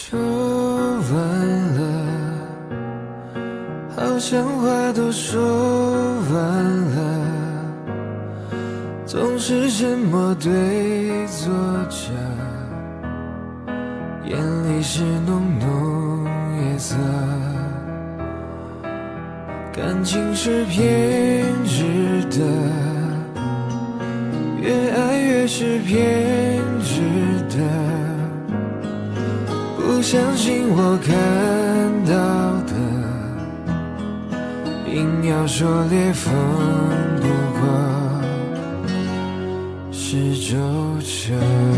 说完了，好像话都说完了，总是沉默对坐着，眼里是浓浓夜色。感情是偏执的，越爱越是偏执的，不相信我看到的，硬要说裂缝不过是皱褶。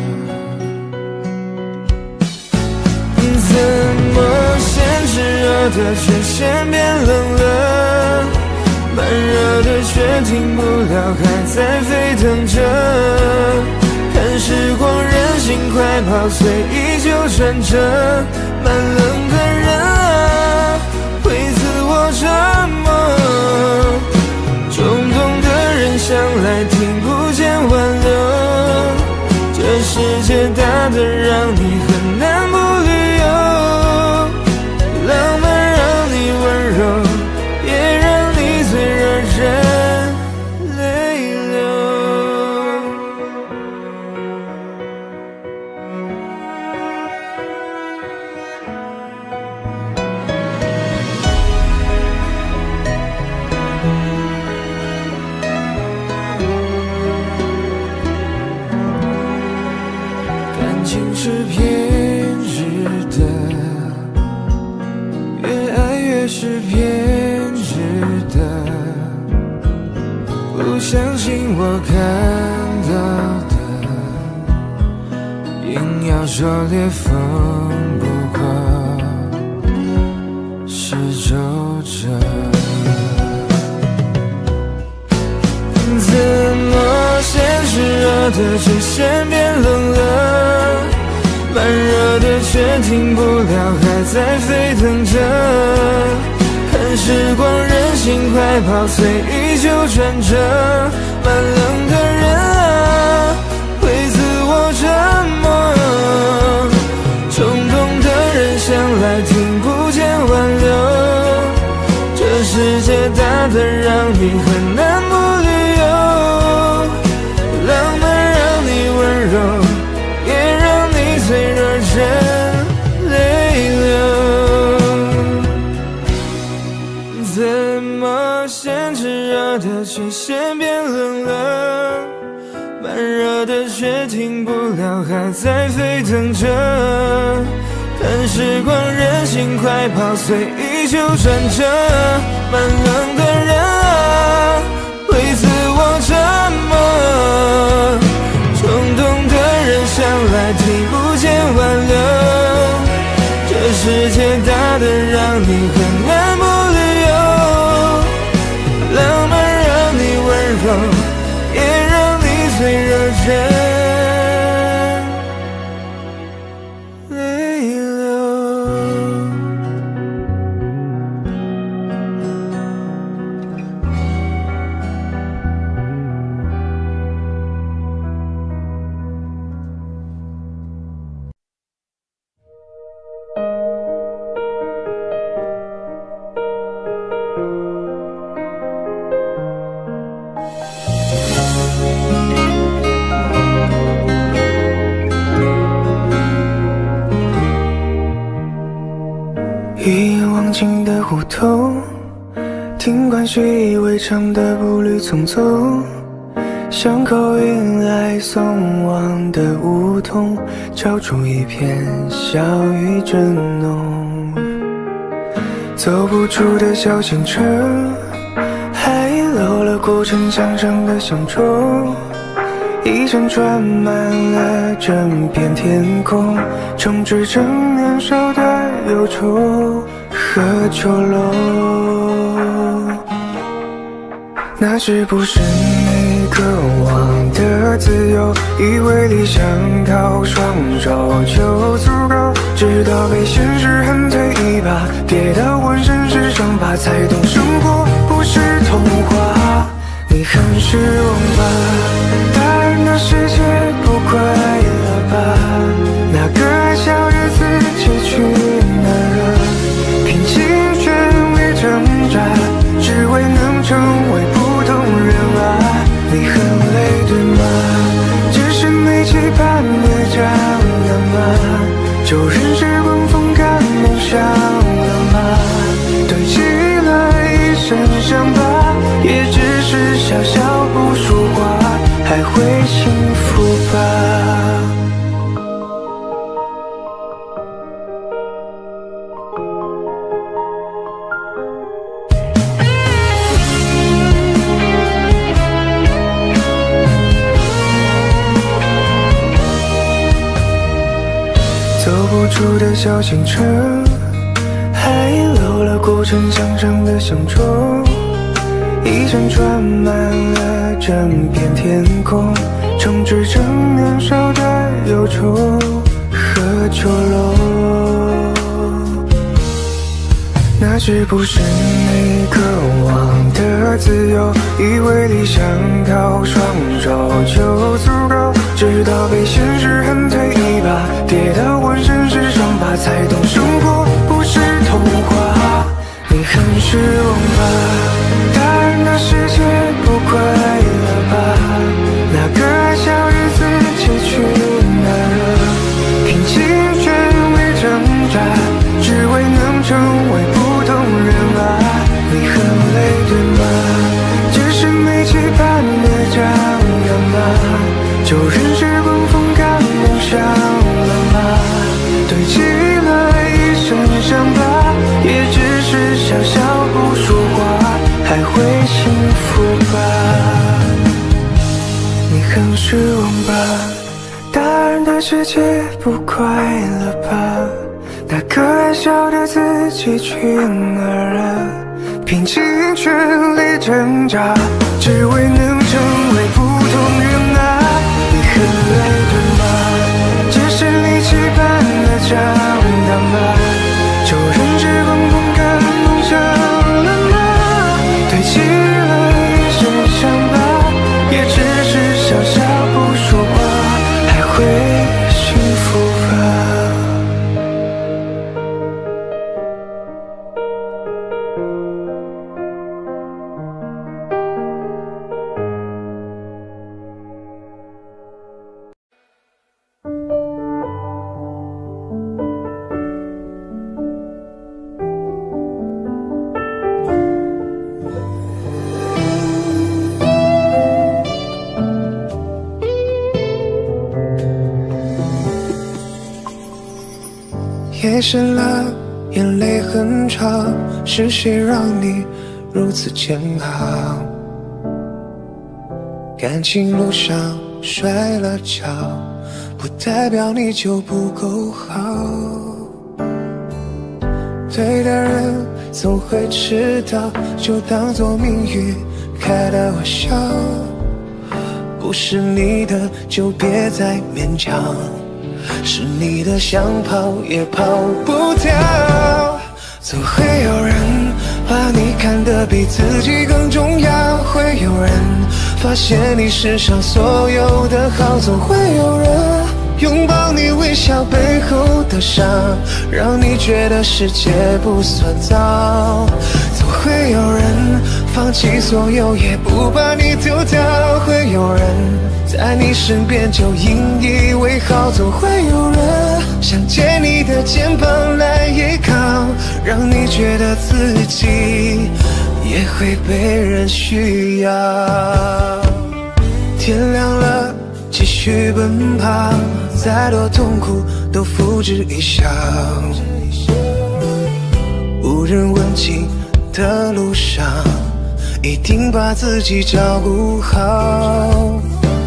怎么先炽热的却先变冷了，慢热的却停不了，还在沸腾着。看时光任性快跑，随意就转着。慢冷的人啊，会自我折磨。冲动的人向来听不见挽留。这世界大得让你很难不旅游，浪漫让你温柔，也让你最惹人泪流。感情是偏执的，越爱越是偏执的，不相信我看到的，硬要说裂缝不过是皱褶。怎么先炽热的却先变冷了，慢热的却停不了，还在沸腾着。看时光任性快跑，随意就转着。慢冷的人啊，会自我折磨。冲动的人向来听不见挽留。这世界大得让你很难不旅游，浪漫让你温柔，也让你最惹人泪流。怎么先炽热的却先变冷了，慢热的却停不了，还在沸腾着。看时光任性快跑，随意就转着。慢冷的人啊，会自我折磨。冲动的人向来听不见挽留。这世界大得让你很难不旅游，浪漫让你温柔，也让你最惹人泪流。 一眼望尽的胡同，听惯习以为常的步履匆匆，巷口迎来送往的梧桐，照出一片小雨正浓。走不出的小县城，还遗漏了古城墙上的乡愁，一阵传满了整片天空，充斥着年少的忧愁和囚笼。那是不是你渴望的自由？以为理想靠双手就足够，直到被现实狠推一把，跌到浑身是伤疤，才懂生活不是童话。你很失望吧？大人的世界不快乐吧？那个小日子结局走不出的小县城，还漏了古城墙上的乡愁。一阵船满了整片天空，充斥着年少的忧愁和囚笼。那是不是你渴望的自由？以为理想靠双手就足够，直到被现实狠推一把，跌到浑身是伤疤，才懂生活不是童话。你很失望吧？大人的世界不快乐吧？那个小日子结局哪了？拼尽全力挣扎，只为能成为普通人啊。你很累对吗？只是没期盼的这样吗？就任时光风干梦想了吗？堆积了一身伤疤，也只是笑笑不说话，还会幸福吧？你很失望吧？大人的世界不快乐吧？那个爱笑的自己去哪儿了？拼尽全力挣扎，只为能成为普通人啊。你很累对吗？只是你期盼的长大吗？就任时光风干梦想了吗？堆积了一身伤疤，也只是笑笑不说话，还会幸福吧？夜深了，眼泪很长，是谁让你如此煎熬？感情路上摔了跤，不代表你就不够好。对的人总会迟到，就当作命运开的玩笑。不是你的就别再勉强，是你的想跑也跑不掉。总会有人把你看得比自己更重要，会有人发现你身上所有的好，总会有人拥抱你微笑背后的伤，让你觉得世界不算糟。总会有人放弃所有也不把你丢掉，会有人在你身边就引以为豪。总会有人想借你的肩膀来依靠，让你觉得自己也会被人需要。天亮了继续奔跑，再多痛苦都付之一笑。无人问津的路上，一定把自己照顾好。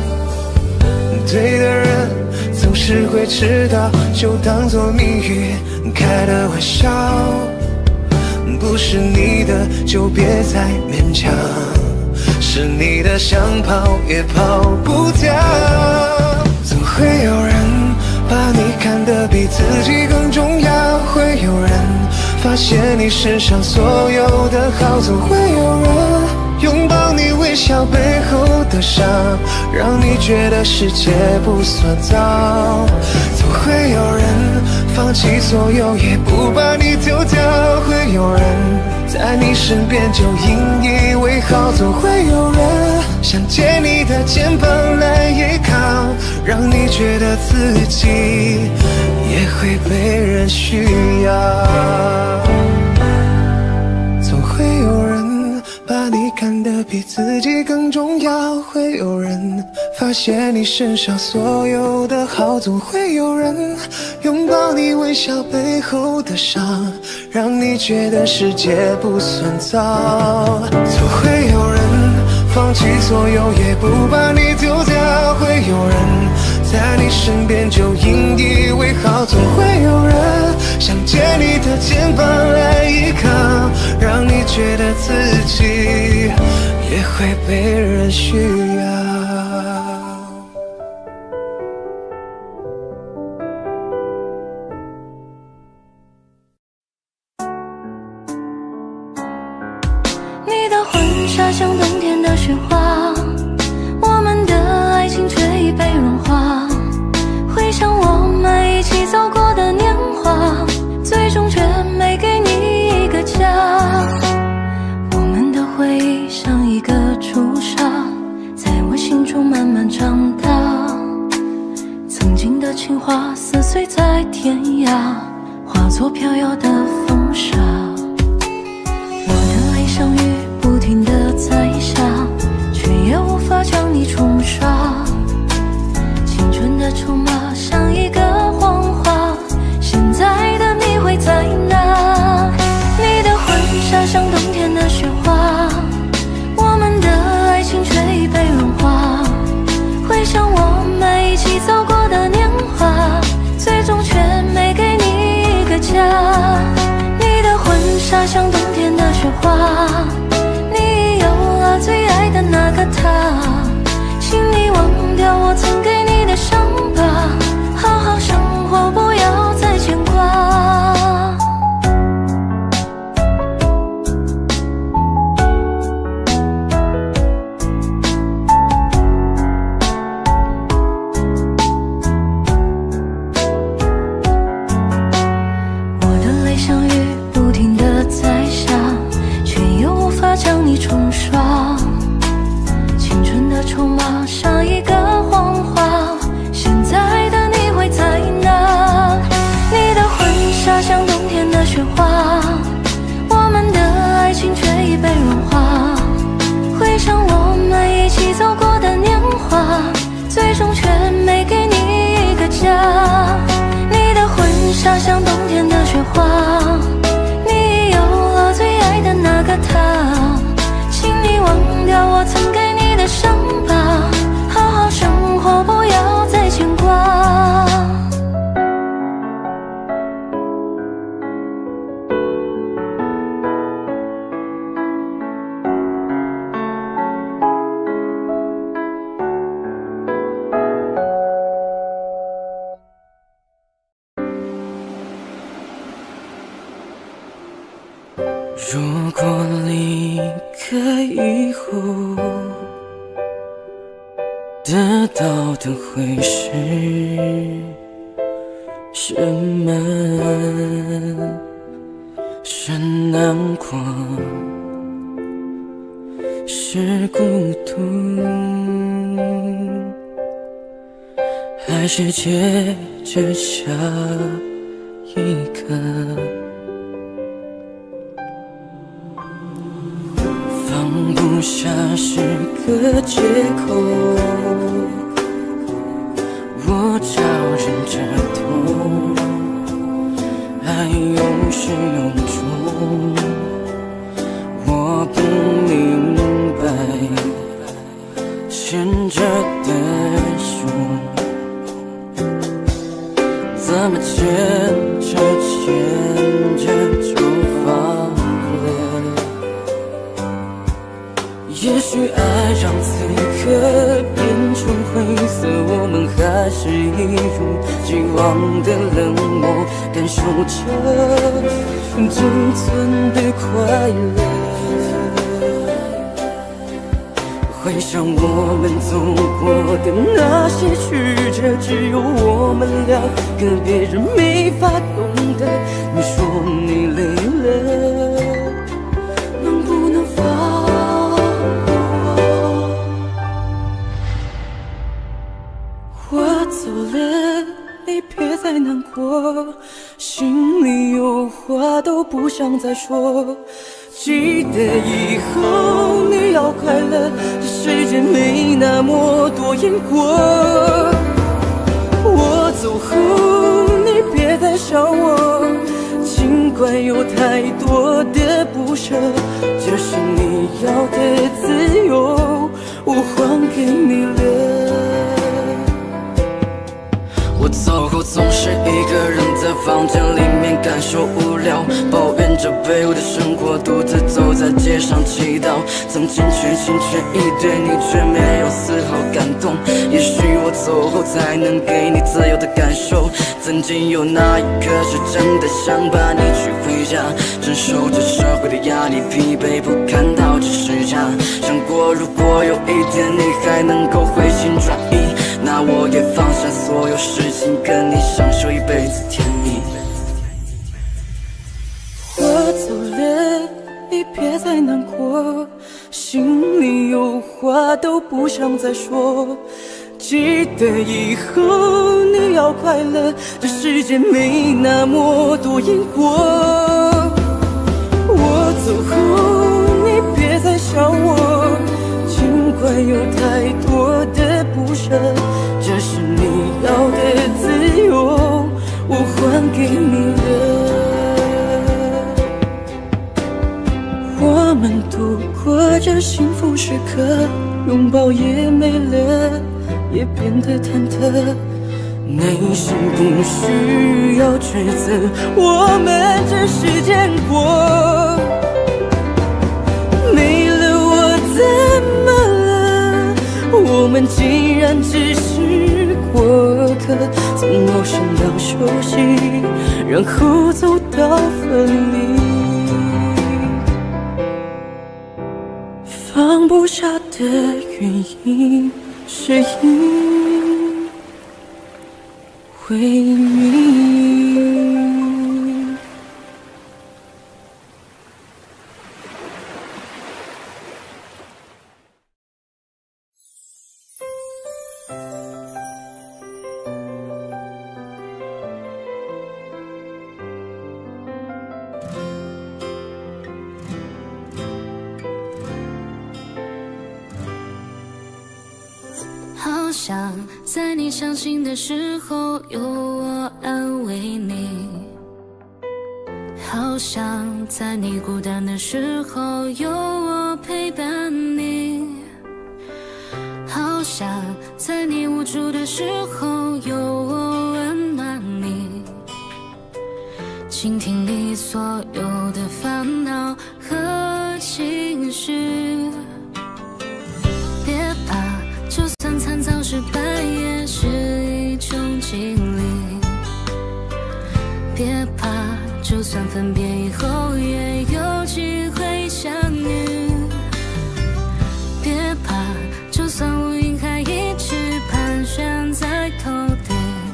对的人总是会迟到，就当作命运开的玩笑。不是你的就别再勉强，是你的想跑也跑不掉。总会有人把你看得比自己更重要，会有人发现你身上所有的好，总会有人拥抱你微笑背后的伤，让你觉得世界不算糟。总会有人放弃所有也不把你丢掉，会有人在你身边就引以为豪。总会有人想借你的肩膀来依靠，让你觉得自己也会被人需要。总会有人把你看得比自己更重要，会有人发现你身上所有的好，总会有人拥抱你微笑背后的伤，让你觉得世界不算糟。总会有人放弃所有也不把你丢掉，会有人在你身边就引以为豪，总会有人想借你的肩膀来依靠，让你觉得自己也会被人需要。 你的婚纱像冬天的雪花，我们的爱情却已被融化。回想我们一起走过的年华，最终却没给你一个家。我们的回忆像一个朱砂，在我心中慢慢长大。曾经的情话撕碎在天涯，化作飘摇的风沙。我的泪像雨不停地在下，却也无法将你冲刷。青春的筹码像一个谎话，现在的你会在哪？你的婚纱像冬天的雪花，我们的爱情却已被融化。回想我们一起走过的年华，最终却没给你一个家。你的婚纱像冬天的雪花，你有了最爱的那个他，请你忘掉我曾给你的伤疤，好好生活，不要再牵挂。我的泪像雨不停地在下，却又无法将你冲刷。青春的筹码像一个谎话，现在的你会在哪？你的婚纱像冬天的雪花，我们的爱情却已被融化。回想我们一起走过的年华，最终却没给你一个家。你的婚纱像冬天的雪花，你有了最爱的那个他，请你忘掉我曾给你的伤疤，好好生活，不要再牵挂。 如果离开以后，得到的会是什么？是难过，是孤独，还是接着下一个？放不下是个借口，我招忍着痛，爱有始有终，我不明白牵着的手怎么牵着就放了。也许爱让此刻变成灰色，我们还是一如既往的冷漠，感受着仅存的快乐。回想我们走过的那些曲折，只有我们两个，别人没法懂得。你说你累了，能不能放过？我走了，你别再难过，心里有话都不想再说。记得以后你要快乐，这世界没那么多因果。我走后你别再想我，尽管有太多的不舍，这是你要的自由，我还给你了。 我走后总是一个人在房间里面感受无聊，抱怨着卑微的生活，独自走在街上祈祷。曾经全心全意对你，却没有丝毫感动。也许我走后才能给你自由的感受。曾经有那一刻是真的想把你娶回家，承受着社会的压力，疲惫不堪到这时差。想过如果有一天你还能够回心转意，那我也放下所有事情，跟你享受一辈子甜蜜。 我走了，你别再难过，心里有话都不想再说。记得以后你要快乐，这世界没那么多因果。我走后，你别再想我，尽管有太多的不舍，这是你要的自由，我还给你的。我们度过这幸福时刻，拥抱也没了，也变得忐忑。内心不需要抉择，我们只是见过。没了我怎么了？我们既然只是过客，从陌生到熟悉，然后走到分离。放不下的原因是因为你。 好想在你伤心的时候有我安慰你，好想在你孤单的时候有我陪伴你，好想在你无助的时候有我温暖你，倾听你所有的烦恼和情绪。别怕，就算惨遭失败也是一种经历，别怕，就算分别以后也有机会相遇，别怕，就算乌云还一直盘旋在头顶，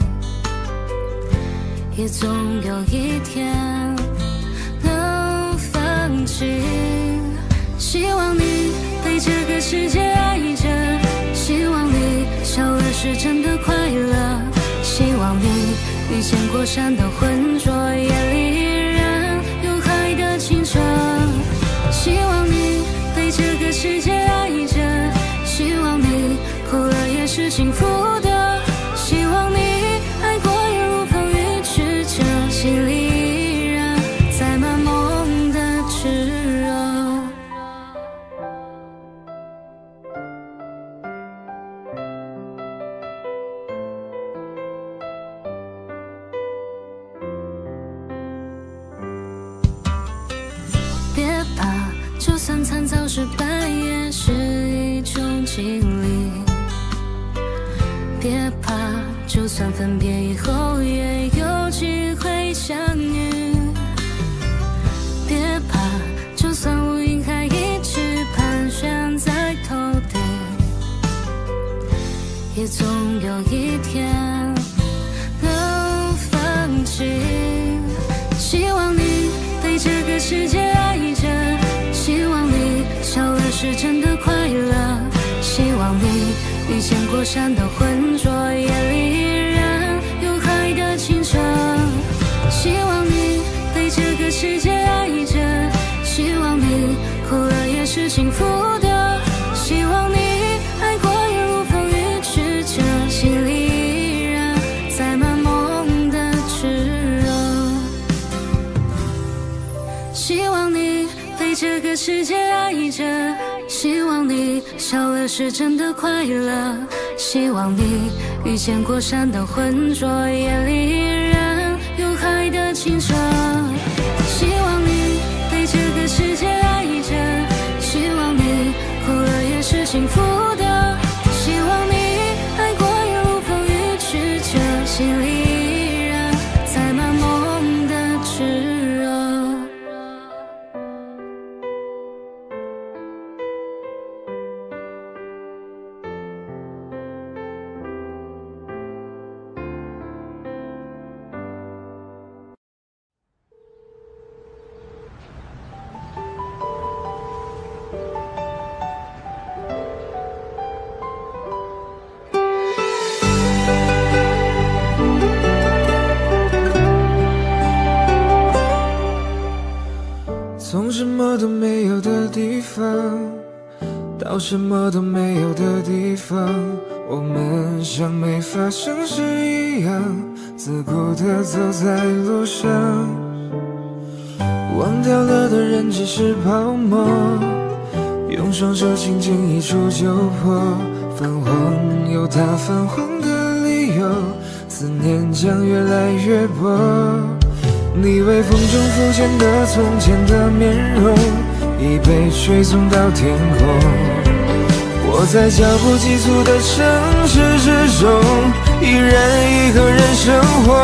也总有一天能放弃。希望你被这个世界爱着，希望你笑了是真的快乐，希望你遇见过山的浑浊，夜里依然有海的清澈，希望你被这个世界爱着，希望你哭了也是幸福的，希望你爱过也如风雨曲折，心里依然载满梦的炽热。别怕，就算惨遭失败也是一种经历，别怕，就算分别以后也有机会相遇，别怕，就算乌云还一直盘旋在头顶，也总有一天能放弃。希望你被这个世界爱着，希望你笑了是真的快乐，希望你遇见过山的浑浊，夜里依然有海的清澈，希望你被这个世界爱着，希望你哭了也是幸福的，希望你爱过也如风雨曲折，心里依然载满梦的炽热。希望你被这个世界爱着，希望你笑了是真的快乐， 希望你遇见过山的浑浊，夜里依然有海的清澈。希望你被这个世界爱着，希望你哭了也是幸福的。希望你爱过也如风雨曲折，心里依然载满梦的炽热。 从什么都没有的地方到什么都没有的地方，我们像没发生事一样，自顾地走在路上。忘掉了的人只是泡沫，用双手轻轻一触就破。泛黄有它泛黄的理由，思念将越来越薄。你微风中浮现的从前的面容，已被吹送到天空。我在脚步急促的城市之中，依然一个人生活。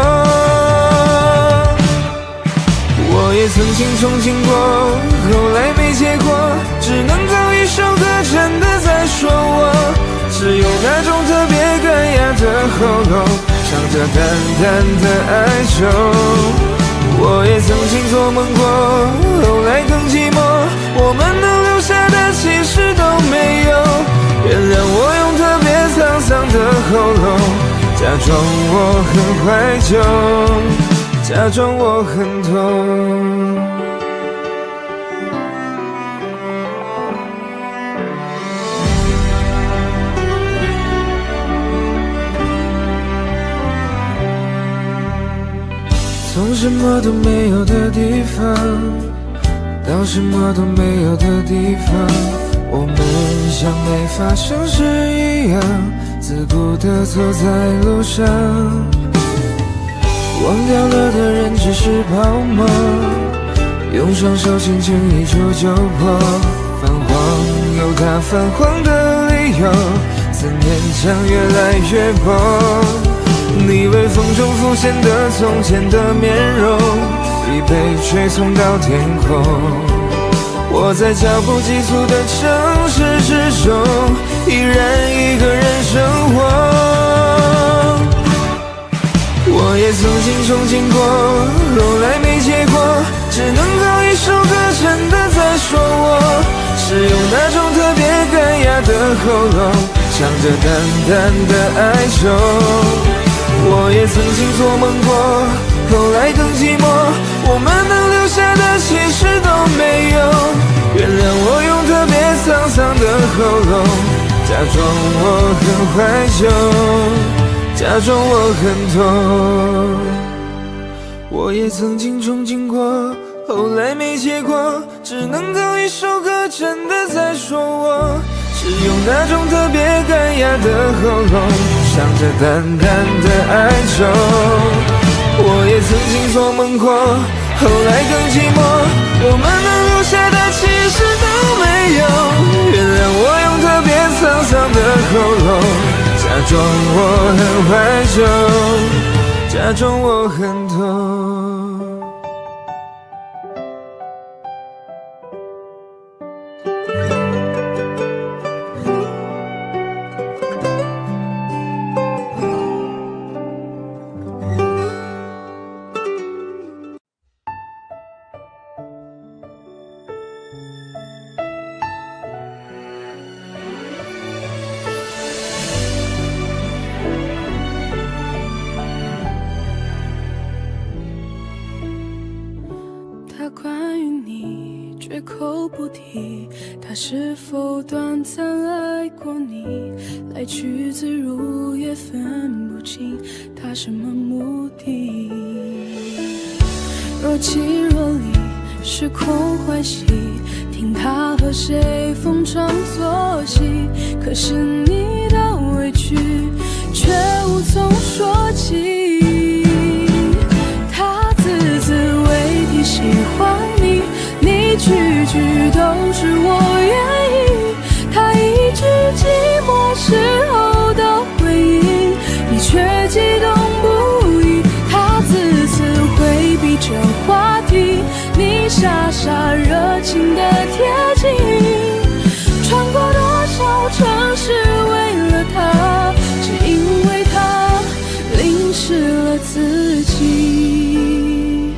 我也曾经憧憬过，后来没结果，只能靠一首歌真的在说我。只有那种特别干哑的喉咙，唱着淡淡的哀愁。我也曾经做梦过，后来更寂寞，我们能留下的其实都没有。原谅我用特别沧桑的喉咙，假装我很怀旧，假装我很痛。从什么都没有的地方到什么都没有的地方，我们像没发生事一样，自顾地走在路上。忘掉了的人只是泡沫，用双手轻轻一触就破。泛黄有它泛黄的理由，思念将越来越薄。你微风中浮现的从前的面容，已被吹送到天空。我在脚步急促的城市之中，依然一个人生活。我也曾经憧憬过，后来没结果，只能靠一首歌真的在说我。是用那种特别干哑的喉咙，唱着淡淡的哀愁。我也曾经做梦过，后来更寂寞，我们能留下的其实都没有。原谅我用特别沧桑的喉咙，假装我很怀旧，假装我很痛。我也曾经憧憬过，后来没结果，只能靠一首歌真的在说我。是用那种特别干哑的喉咙，唱着淡淡的哀愁。我也曾经做梦过，后来更寂寞，我们能留下的其实都没有。原谅我用特别沧桑的喉咙，假装我很怀旧，假装我很痛。 关于你绝口不提，他是否短暂爱过你，来去自如也分不清他什么目的。若即若离，时空欢喜，听他和谁逢场作戏，可是你的委屈句，却无从说起。他字字未提喜欢你，你句句都是我愿意。他一句寂寞时候的回应，你却激动不已。他次次回避这话题，你傻傻热情的贴近。穿过多少城市为了他，只因为他淋湿了自己。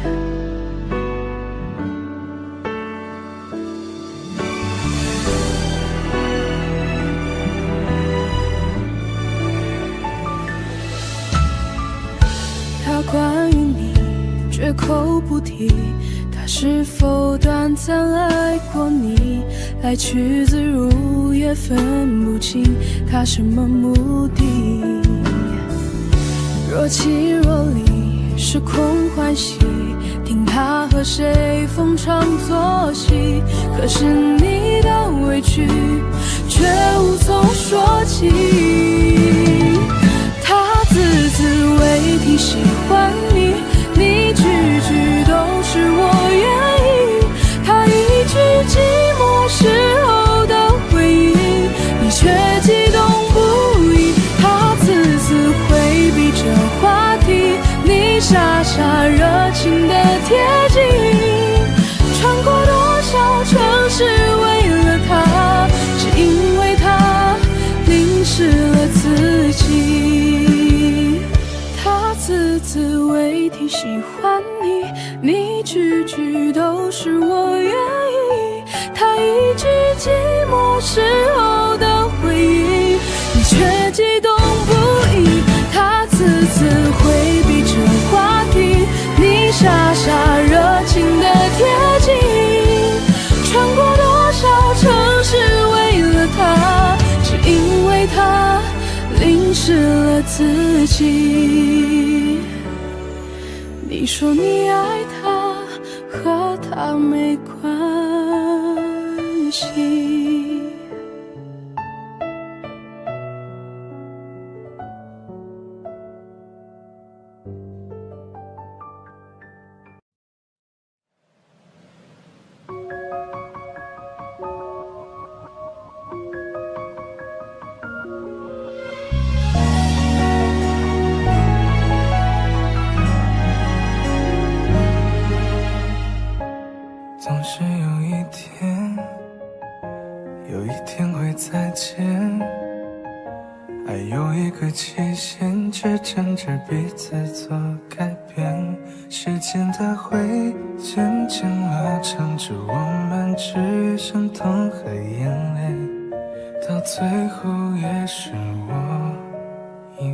他关于你绝口不提，他是否短暂爱过你？来去自如也分不清他什么目的。若即若离，时空欢喜，听他和谁逢场作戏。可是你的委屈却无从说起。他字字未提喜欢你，你句句都是我愿意。他一句寂寞时候的回应，你却激动不已。他次次回避这话题，你傻傻热情的贴近。穿过多少城市为了他，只因为他淋湿了自己。他字字未提喜欢你，你句句都是我愿意。他一句寂寞时候的回应，你却激动不已。他次次回避这话题，你傻傻热情的贴近。穿过多少城市为了他，只因为他淋湿了自己。你说你爱他，和他没关系。 总是有一天会再见，爱有一个期限，却趁着彼此做改变。时间它会渐渐拉长，着我们只剩痛和眼泪，到最后也是我以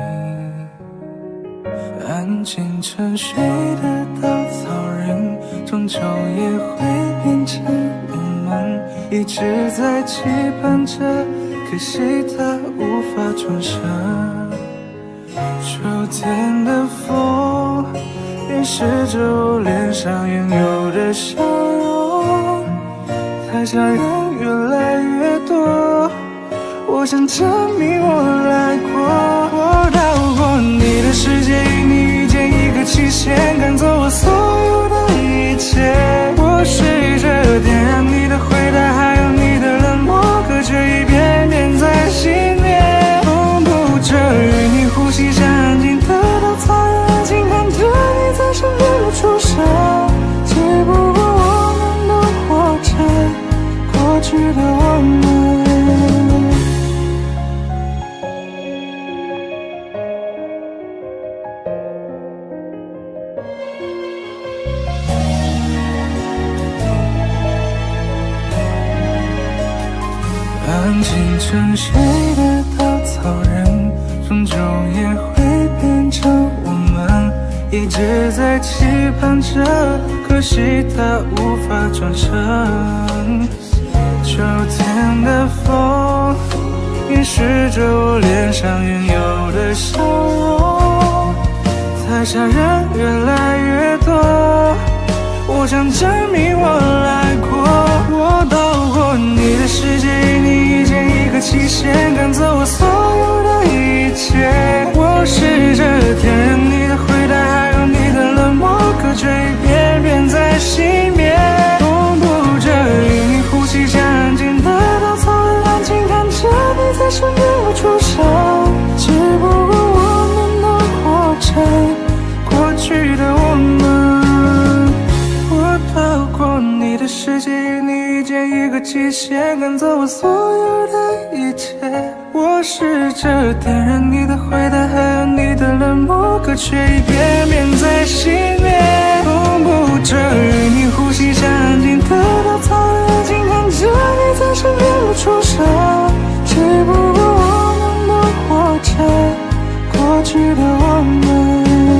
为安静沉睡的稻草人，终究也会变成我们一直在期盼着，可惜它无法重生。秋天的风掩饰着我脸上原有的笑容，台下人越来越多，我想证明我来过。我到过你的世界，与你遇见一个期限，赶走我所有的一切。我试着点燃你的回答，还有你的冷漠，可却一遍遍在熄灭。痛不着与你呼吸，像安静的稻草人，安静看着你在身边的出生，只不过我们都活着过去的我们。安静沉睡的稻草人，终究也会变成我们，一直在期盼着，可惜它无法转身。秋天的风掩饰着我脸上原有的笑容，台下人越来越多，我想证明我来过。我到过你的世界，与你遇见一个期限，赶走我所有的极限，赶走我所有的一切。我试着点燃你的回答，还有你的冷漠，可却一遍遍在熄灭。痛不着与你呼吸像安静的稻草，安静看着你在身边不出声。只不过我们都活着过去的我们。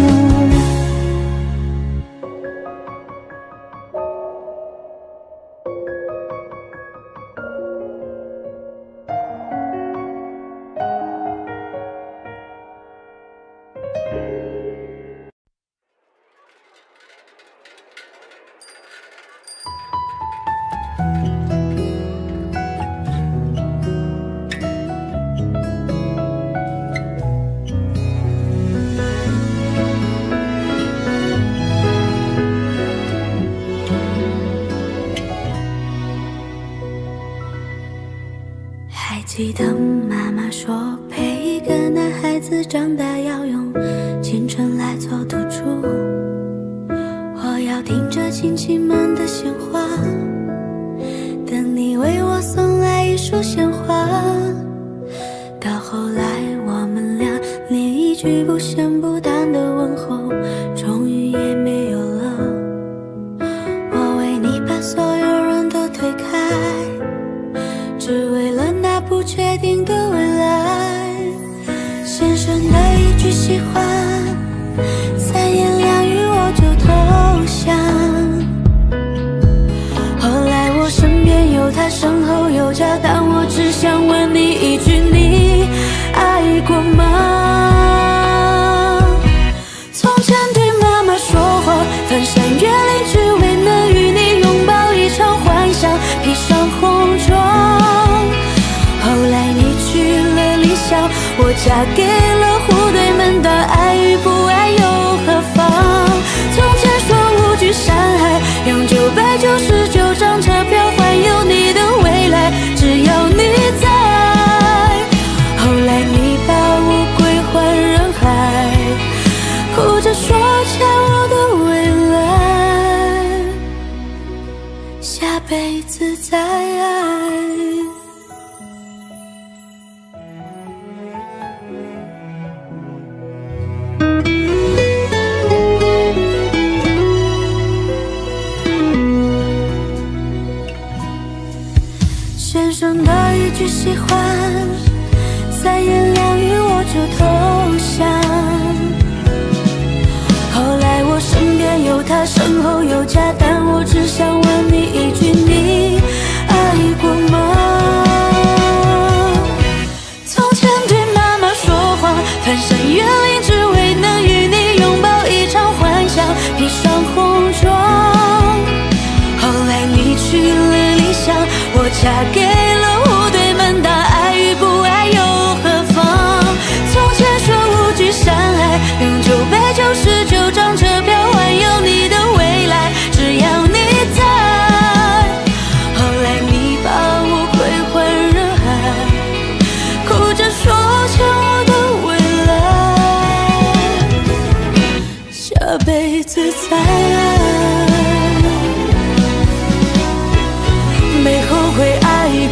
记得妈妈说，陪一个男孩子长大要用青春来做赌注。我要听着亲戚们的闲话，等你为我送来一束鲜花。到后来我们俩连一句不咸不淡的问候终于也没有了。我为你把所有人都推开，只为了那不确定的未来。先生的一句喜欢，三言两语我就投降。后来我身边有他，身后有家，但我只想问你一句，你爱过吗？从前对妈妈说谎，翻山越岭只为能与你拥抱一场幻想，披上红妆。后来你去了理想，我嫁给了户对门当，爱与不爱又何妨？从前说无惧山海，用999张车票环游你的未来，只要你在。后来你把我归还人海，哭着说欠我的未来，下辈子再爱。先生的一句喜欢，三言两语我就投降。后来我身边有他，身后有家，但我只想问你一句，你爱过吗？从前对妈妈说谎，翻山越岭只为能与你拥抱一场幻想，披上红妆。后来你去了理想，我嫁给了户对门当，爱与不爱又何妨？从前说无惧山海，用999张车票环游你的未来，只要你在。后来你把我归还人海，哭着说欠我的未来，下辈子再爱。没后悔爱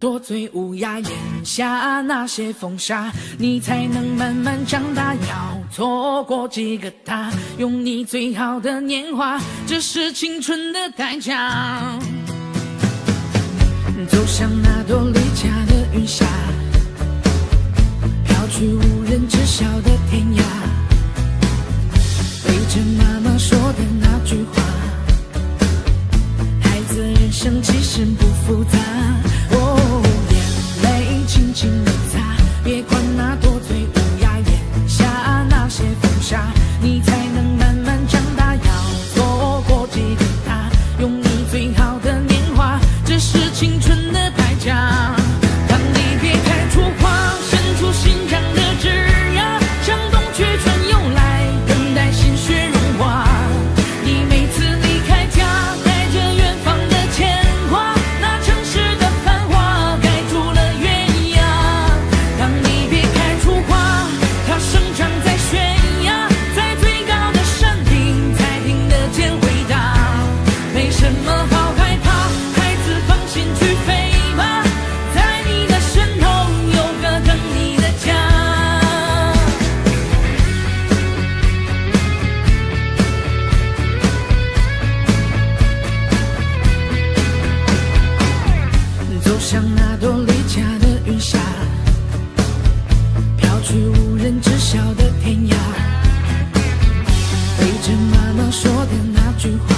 多嘴无牙，咽下那些风沙，你才能慢慢长大。要错过几个他，用你最好的年华，这是青春的代价。走向那朵离家的云霞，飘去无人知晓的天涯，背着妈妈说的那句话，孩子人生其实不复杂。哦，眼泪轻轻地擦，别管那多嘴无牙，咽下那些风沙，你才能慢慢长大。要错过几个他，用你最好的年华，这是青春的代价。当离别开出花，伸出心肠的枝桠，向冬去春又来，等待心血融化。你每次离开家，带着远方的牵挂，那城市的繁华盖住了原野。当离别开出花，它生长在悬崖，在最高的山顶才听得见回答。没什么好害怕，孩子放心去飞吧，在你的身后有个等你的家。走向那朵离家的云霞，飘去无人知晓的天涯，背着妈妈说的那句话，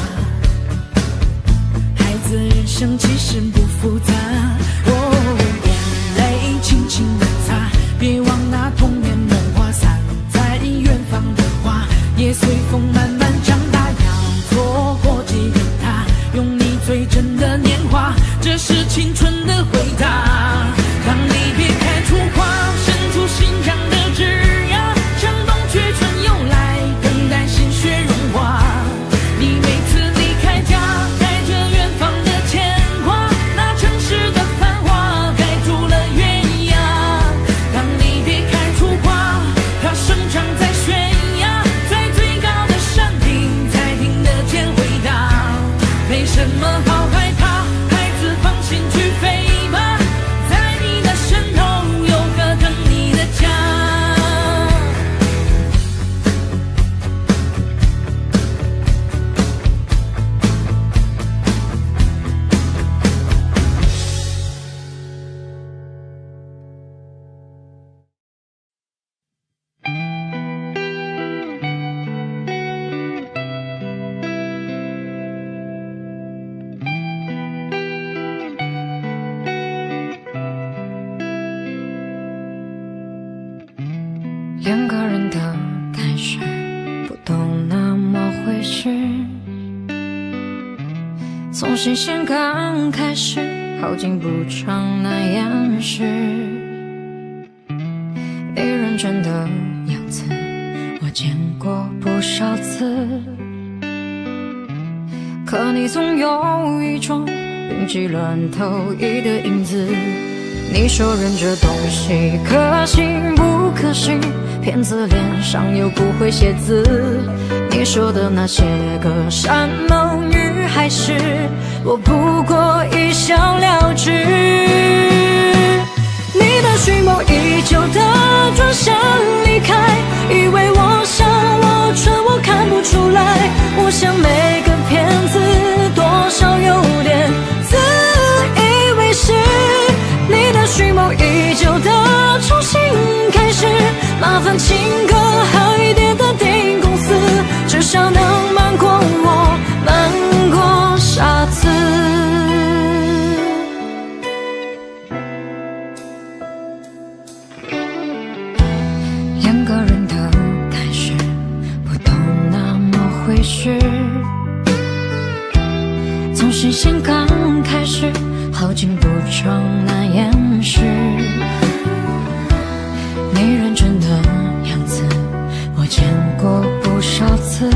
孩子人生其实不复杂。哦，眼泪轻轻地擦，别忘那童年梦话，散在远方的花，也随风慢慢长大。要错过几个他，用你最真的年华，这是青春的回答。当离别开出花，伸出心肠的枝桠，向冬去春又来，等待心血融化。你每次离开家，带着远方的牵挂，那城市的繁华盖住了原野。当离别开出花，它生长在悬崖，在最高的山顶才听得见回答。没什么好害怕，孩子放心去飞吧，在你的身后有个等你的家。 两个人的开始不都那么回事，从新鲜刚开始好景不长那样事，你认真的样子我见过不少次，可你总有一种病急乱投医的影子。你说人这东西可信不可信，骗子脸上又不会写字。你说的那些个山盟与海誓，我不过一笑了之。你的蓄谋已久的转身离开，以为我想我蠢，我看不出来。我想每个骗子多少有点自以为是。你的蓄谋已久的重新开始，麻烦请个好一点的电影公司，至少能瞒过我，瞒过傻子。两个人的开始不都那么回事，从新鲜刚开始好景不长那样事。你认真的样子我见过不少次，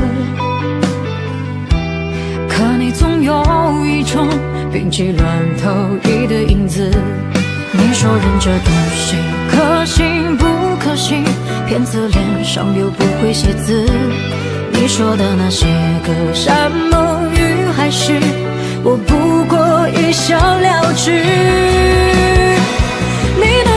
可你总有一种病急乱投医的影子。你说人这东西可信不可信，骗子脸上又不会写字。你说的那些个山盟与海誓，我不过一笑了之。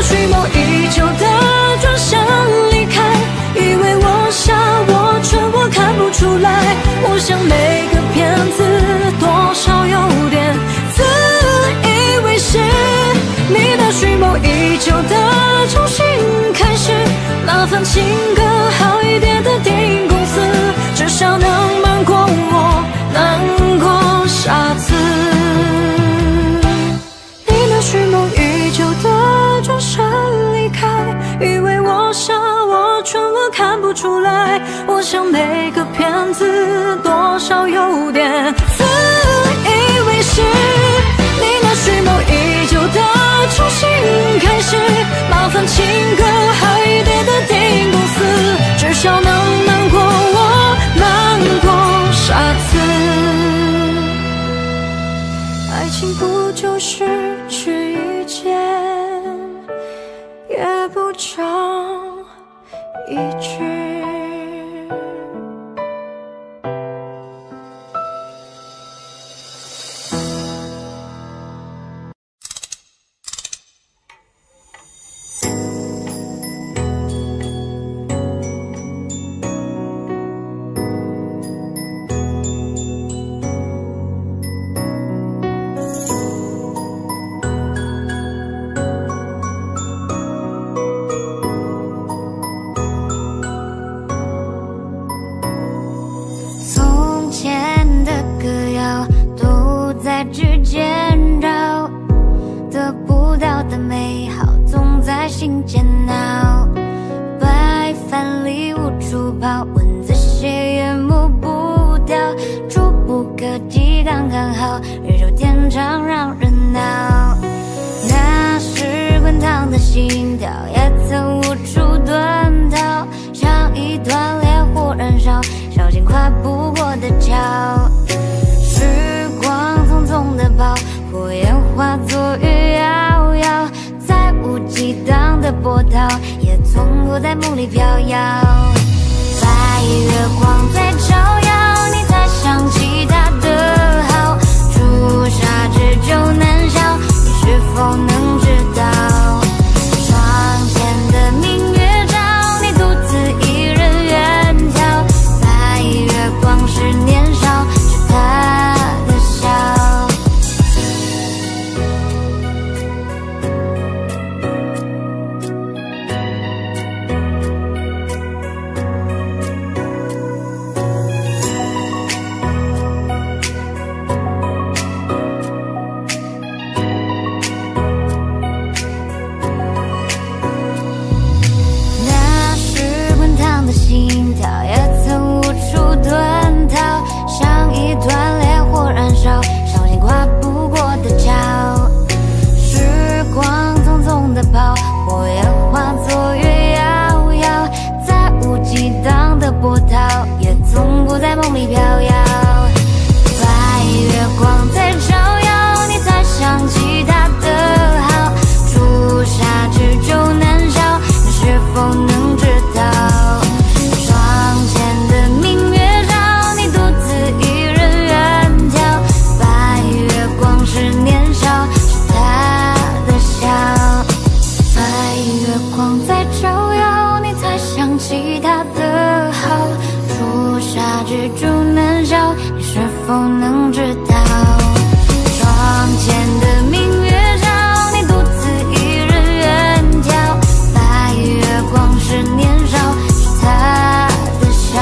蓄谋已久的转身离开，以为我傻我蠢我看不出来，我想每个骗子多少有点自以为是。你的蓄谋已久的重新开始，麻烦请个好一点的电影公司，至少能瞒过我难过傻子。你的蓄谋已久的转身离开，以为我傻我蠢我看不出来，我想每个骗子多少有点自以为是。你那蓄谋已久的重新开始，麻烦请个好一点的电影公司，至少能瞒过我瞒过傻子。爱情不就是吃一堑，也不长一智。 指尖找，得不到的美好总在心间闹，白饭里无处跑，蚊子血也抹不掉，触不可及刚刚好，日久天长让人恼。那时滚烫的心跳也曾无处遁逃，像一团烈火燃烧，烧尽跨不过的桥。时光匆匆地跑，火焰化作雨遥遥，再无激荡的波涛，也从不在梦里飘摇。白月光在照耀，你才想起他的好，朱砂痣就难消，你是否能知道？窗前的明月照，你独自一人远眺，白月光是年少，是他的笑。那时滚烫的心跳也曾无处遁逃，像一团烈火燃烧，烧尽跨不过的桥。时光匆匆地跑，火焰化作月遥遥，再无激荡的波涛，也从不在梦里飘摇。白月光在照耀，你才想起他的好，朱砂痣就难消，你是否能知道？窗前的明月照，你独自一人远眺，白月光是年少，是他的笑。白月光在照耀，你才想起他的好，朱砂痣就难消，你是否能知道？窗前的明月照，你独自一人远眺，白月光是年少，是他的笑。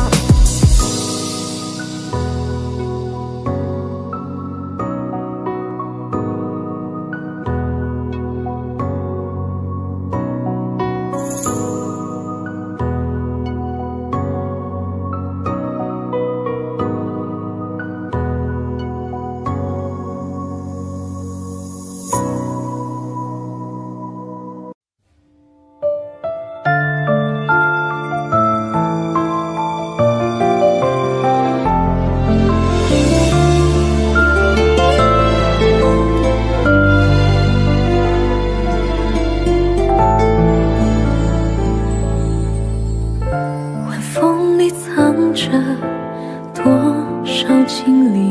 晚风里藏着多少经历，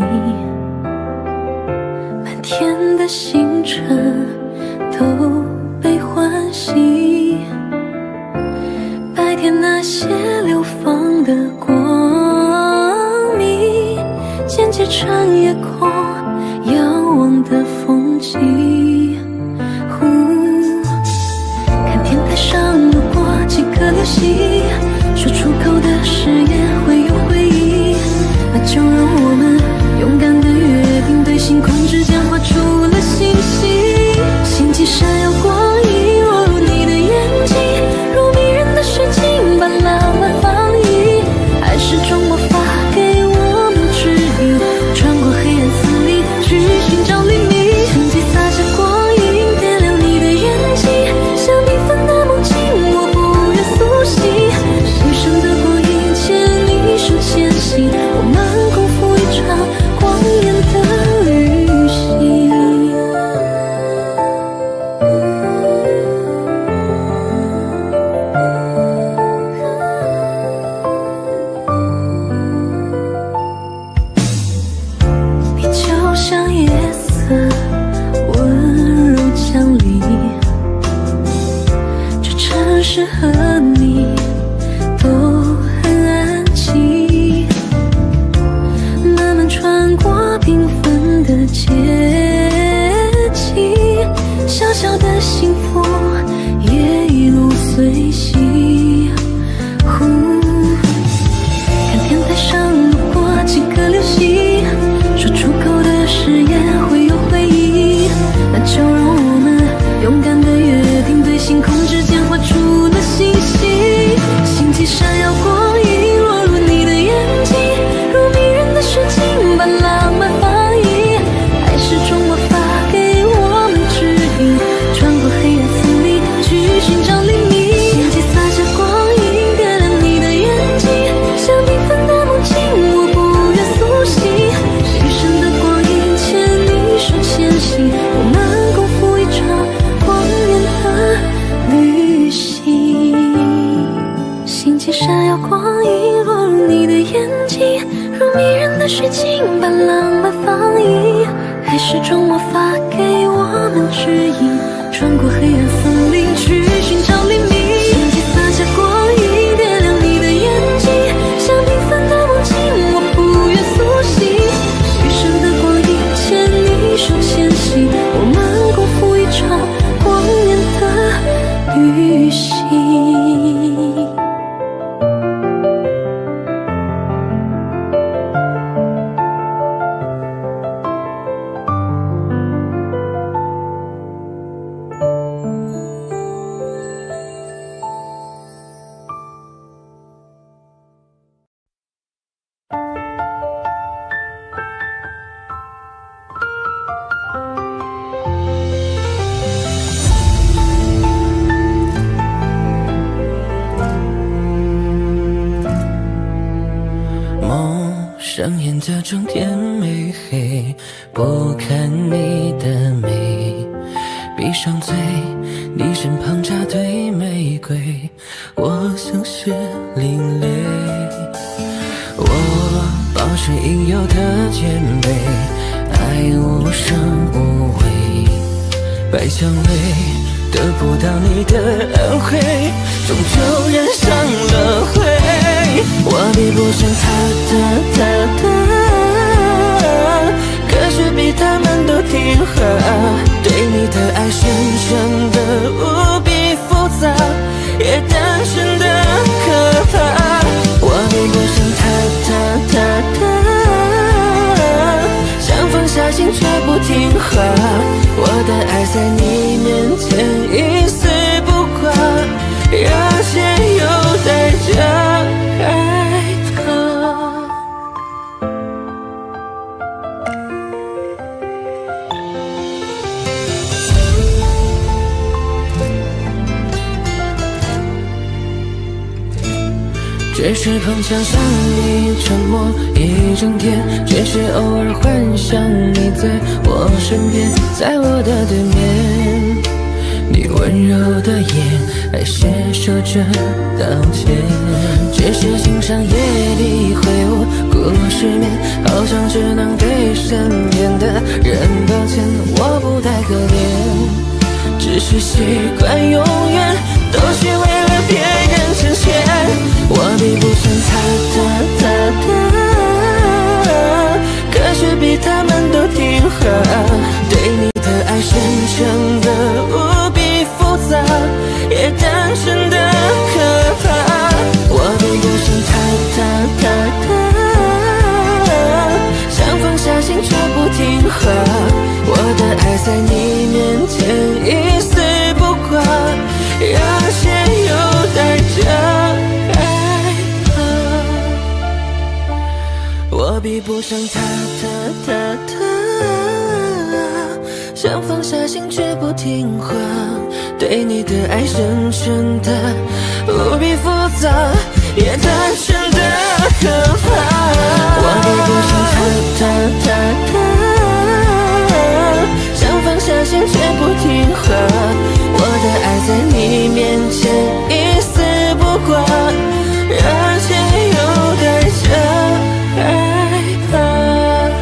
满天的星辰都被唤息。白天那些流放的光明，渐渐成夜空遥望的风景。看天台上路过几颗流星，说出口的誓言会有回忆。那就让我们勇敢的约定，对星空之间画出了星星。星际闪耀光影，落入你的眼睛，如迷人的水晶般浪漫放逸。爱是种魔法，给我们指引，穿过黑暗森林去寻找黎明。星际洒下光影，点亮你的眼睛，像缤纷的梦境，我不愿苏醒。牺牲的光阴，牵你手前行，我们共赴一场光艳的旅行。你就像夜色，温柔降临，这城市和你都很安静，慢慢穿过缤纷的街景，小小的幸福也一路随行。看天台上路过几颗流星，说出口的誓言会有回忆。那就让我们勇敢的约定，对星空之间画出了星星。星际闪耀光影，落入你的眼睛，如迷人的水晶般浪漫放逸。爱是种魔法，给我们指引，穿过黑暗森林去寻找黎明。星际洒下光影，点亮你的眼睛，像缤纷的梦境，我不愿苏醒。牺牲的光阴，牵你手前行，我们共赴一场光艳的旅行。星际闪耀光影，落入你的眼睛，如迷人的水晶般浪漫放逸。爱是种魔法，给我们指引，穿过黑暗森林去寻找黎明。星际洒下光影，点亮你的眼睛，像缤纷的梦境，我不愿苏醒。牺牲的光阴，牵你手前行，我们共赴一场光艳的旅行。 上演这整天没黑，不看你的美，闭上嘴，你身旁插堆玫瑰，我像是另类。我保持应有的谦卑，爱无声无味，白蔷薇得不到你的恩惠，终究染上了灰。我比不上他，可是比他们都听话。对你的爱深深的无比复杂，也单纯的可怕。我比不上他，想放下心却不听话。我的爱在你面前一丝不挂，而且又带着害怕。只是碰巧想你沉默一整天，只是偶尔幻想你在我身边，在我的对面。你温柔的眼还是说着道歉，只是欣赏夜里挥舞过失眠，好像只能对身边的人抱歉。我不太可怜， 只是习惯永远都是为了别人呈现。我比不上他，可是比他们都听话。对你的爱深沉的无比复杂，也单纯的可怕。我比不上他，想放下心却不听话。我的爱在你面前一丝不挂，让谁又带着害怕。我比不上他，想放下心却不听话。对你的爱深沉的无比复杂，也单纯的可怕。我比不上他，想放下心却不听话。我的爱在你面前一丝不挂，而且又带着害怕。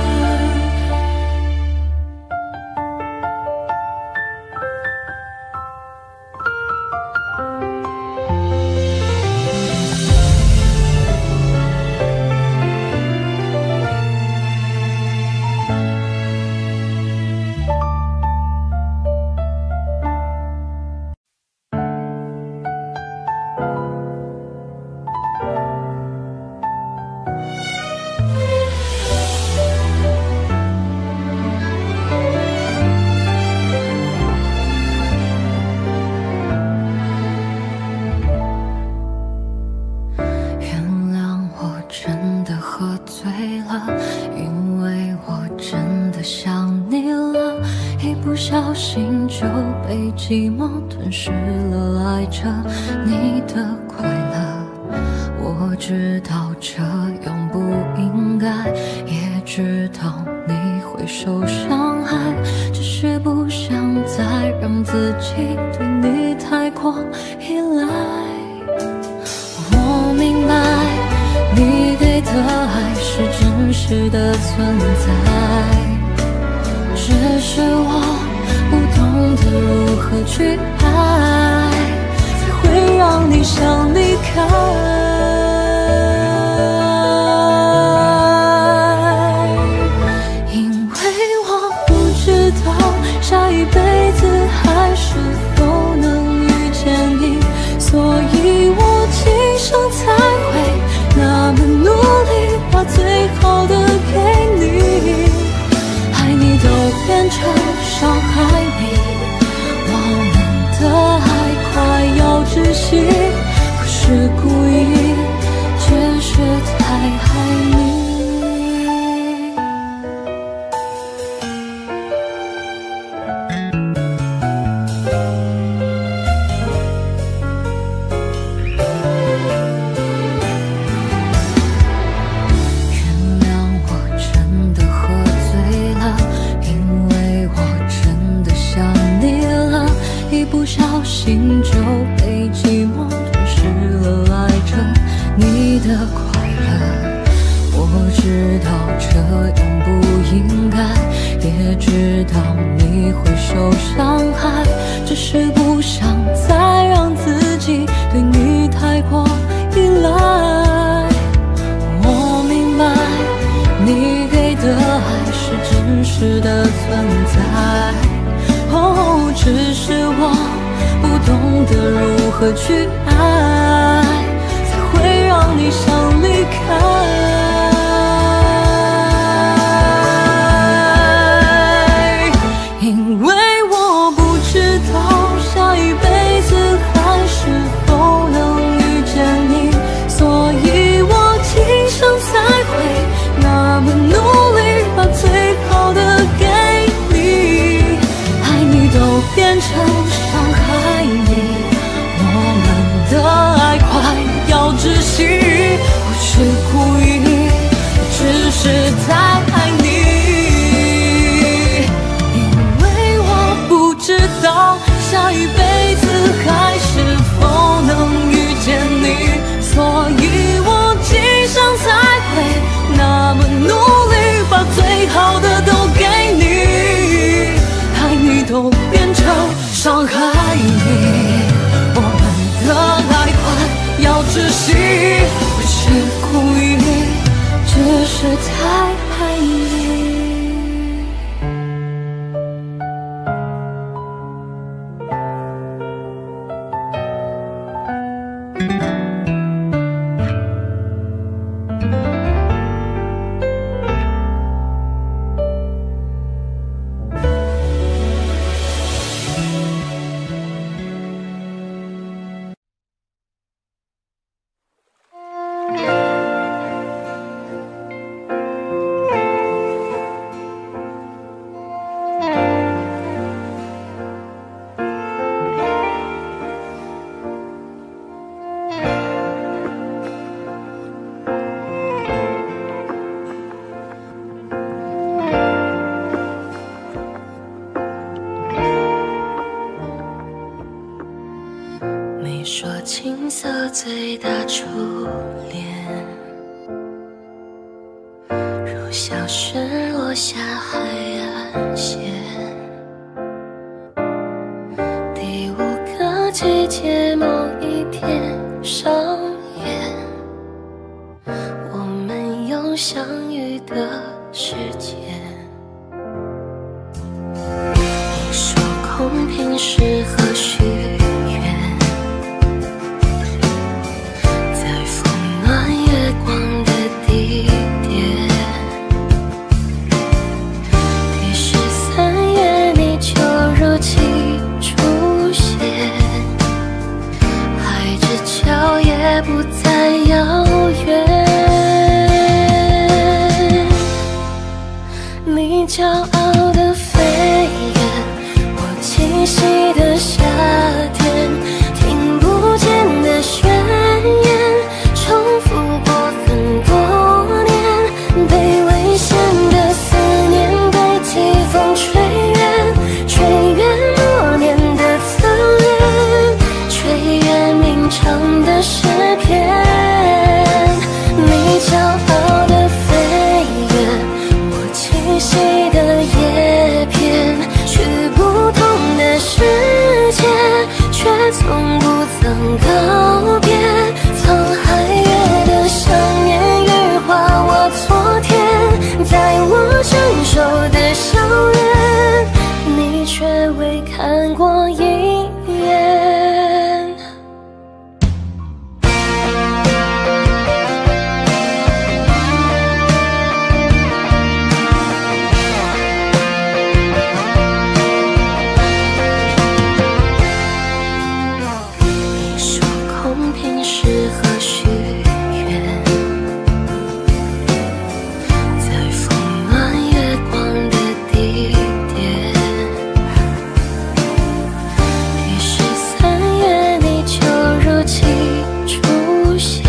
寂寞吞噬了爱着你的快乐，我知道这样不应该，也知道你会受伤害，只是不想再让自己对你太过依赖。我明白你给的爱是真实的存在，只是我不懂得如何去爱，才会让你想离开。因为我不知道下一辈子还是否能遇见你，所以我今生才会那么努力，把最好的给你。爱你都变成伤害你，我们的爱快要窒息，不是故意，只是太爱你。不小心就被寂寞吞噬了爱着你的快乐，我知道这样不应该，也知道你会受伤害，只是不想再让自己对你太过依赖。我明白你给的爱是真实的存在，只是我不懂得如何去爱，才会让你想离开。因为我不知道下一辈子还是否能遇见你，所以我今生才会那么努力，把最好的给你。爱你都变成伤害你，我们的爱快要窒息，不是故最大初恋，如消失落下海岸线。第5个季节某一天上演，我们有相遇的时间。你说空瓶适合许愿，在风暖月光的地点。第13月你就如期出现，海之角也不再遥远。你骄傲的飞远，我栖息的夏天，听不见的宣言，重复过很多年，被危险的思念被季风吹远，吹远多年的侧脸，吹远鸣唱的诗篇。你骄傲的飞远，我栖息的叶片，去不同的世界，却从不曾告别。沧海月的想念羽化我昨天，在我成熟的校园，你却未看过一眼。你说空瓶适合许愿，在风暖月光的地点。第13月你就如期出现，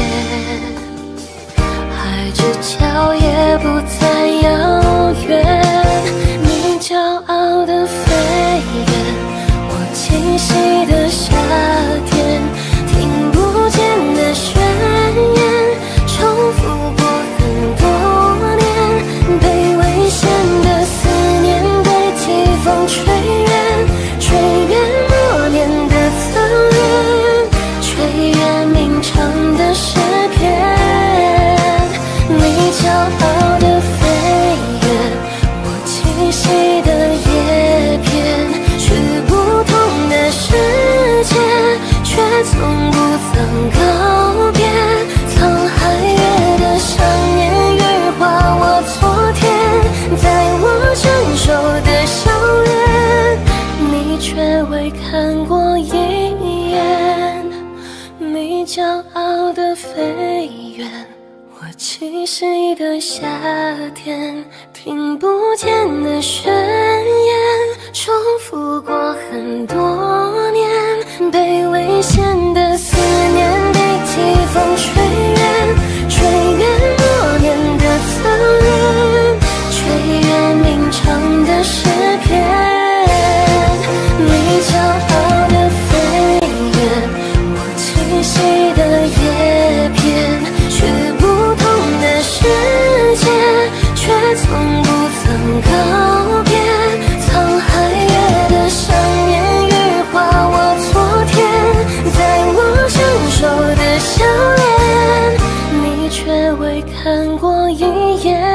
海之角也不再遥远。你骄傲的飞远，我栖息的夏天，听不见的宣言，重复过很多年，被危险的思念被季风吹远，吹远多年的侧脸，吹远鸣唱的诗篇。你骄傲的飞远，我栖息的叶片，去不同的世界，却从不曾告别。沧海月的想念羽化我昨天，在我成熟的校园，你却未看过一眼。你骄傲的飞远，我栖息的夏天，听不见的宣言，重复过很多年，被危险的思念被季风吹远，吹远多年的侧脸，吹远鸣唱的诗篇。你骄傲的飞远，我栖息的叶片，去不同的世界，却从不曾告别。沧海月的想念羽化我昨天，在我成熟的校园，你却未看过一眼。